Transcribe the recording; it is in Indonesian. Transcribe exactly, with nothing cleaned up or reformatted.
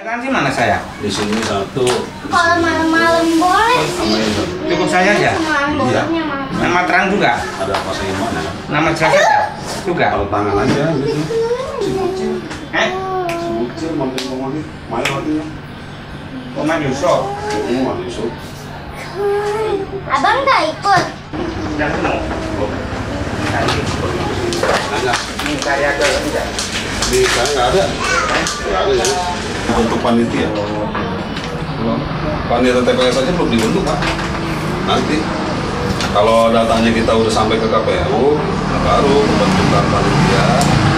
Nanti mana saya? Di sini satu. Kalau malam-malam boleh sih. Cukup saya aja. Iya. Nama terang juga. Ada apa sih mana? Nama jelas aja juga. Kalau tangan aja gitu. Si kecil. Eh? Si kecil mampir ngomongin. Main waktunya. Oma Yusuf. Semua Yusuf. Abang nggak ikut? Yang penuh. Ada. Ini karya ke enggak? Di sana nggak ada. Nggak ada ya. Untuk panitia. Panitia T P S aja belum dibentuk Pak. Nanti kalau datanya kita udah sampai ke K P U, baru pembentukan panitia.